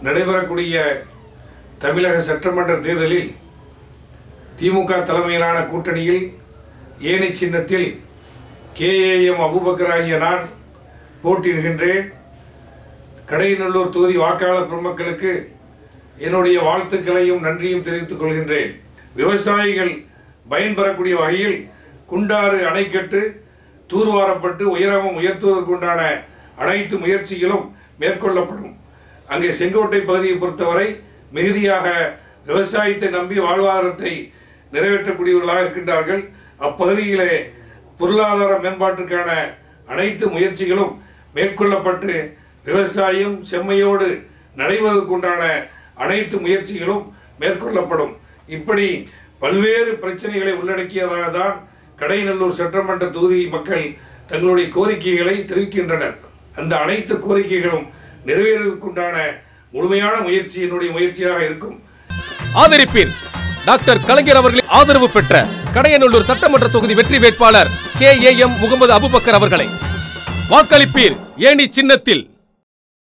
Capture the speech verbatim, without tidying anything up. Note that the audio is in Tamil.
நடைபெறக்கூடிய தமிழக சட்டமன்ற தேர்தலில் திமுக தலைமையிலான கூட்டணியில் ஏணி சின்னத்தில் கேஏஎம் அபூபக்கர் ஆகிய நான் போட்டியிடுகின்றேன். கடையநல்லூர் தொகுதி வாக்காளர் பெருமக்களுக்கு என்னுடைய வாழ்த்துக்களையும் நன்றியும் தெரிவித்துக் கொள்கின்றேன். விவசாயிகள் பயன்பெறக்கூடிய வகையில் குண்டாறு அணைக்கட்டு தூர்வாரப்பட்டு உயரமும் உயர்த்துவதற்குண்டான அனைத்து முயற்சிகளும் மேற்கொள்ளப்படும். அங்கே செங்கோட்டை பகுதியை பொறுத்தவரை மிகுதியாக விவசாயத்தை நம்பி வாழ்வாதாரத்தை நிறைவேற்றக்கூடியவர்களாக இருக்கின்றார்கள். அப்பகுதியிலே பொருளாதார மேம்பாட்டுக்கான அனைத்து முயற்சிகளும் மேற்கொள்ளப்பட்டு விவசாயம் செம்மையோடு நடைபெறுவதற்குண்டான அனைத்து முயற்சிகளும் மேற்கொள்ளப்படும். இப்படி பல்வேறு பிரச்சனைகளை உள்ளடக்கியதாக தான் கடையநல்லூர் சட்டமன்ற தொகுதி மக்கள் தங்களுடைய கோரிக்கைகளை தெரிவிக்கின்றனர். அந்த அனைத்து கோரிக்கைகளும் நிறைவேறுவதற்குண்டான முழுமையான முயற்சி என்னுடைய முயற்சியாக இருக்கும். ஆதரிப்பீர் டாக்டர் கலைஞர் அவர்களின் ஆதரவு பெற்ற கடையநல்லூர் சட்டமன்ற தொகுதி வெற்றி வேட்பாளர் K A M Mohammed Abubakar அவர்களை வாக்களிப்பீர் ஏணி சின்னத்தில்.